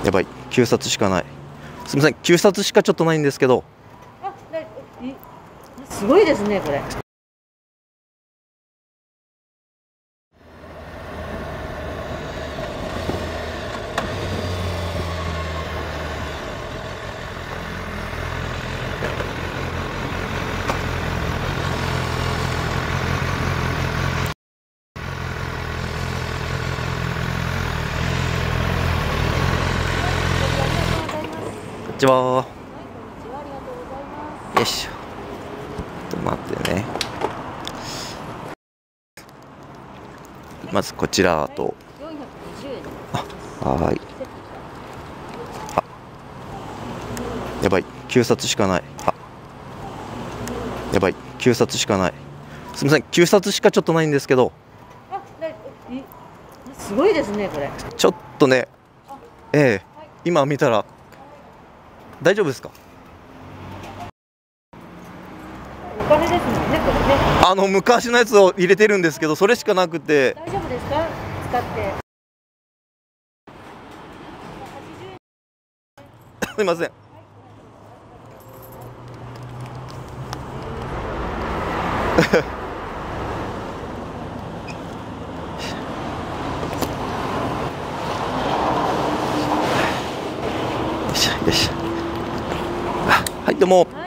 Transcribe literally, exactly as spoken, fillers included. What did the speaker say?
やばい、きゅうさつしかない。すみません、きゅうさつしかちょっとないんですけど。 あ、すごいですね、これ。 こんにちは。よいしょ。ちょっと待ってね。まずこちらと。あ、はい。あ、やばい、きゅうさつしかない。あ、やばい、きゅうさつしかない。すみません、きゅうさつしかちょっとないんですけど。 あ、すごいですね、これ。 ちょっとね、ええ、今見たら。大丈夫ですか？ お金ですもんね、これね。 あの昔のやつを入れてるんですけど、それしかなくて。 大丈夫ですか？使って。 すみません。よいしょよいしょ。はい、どうも。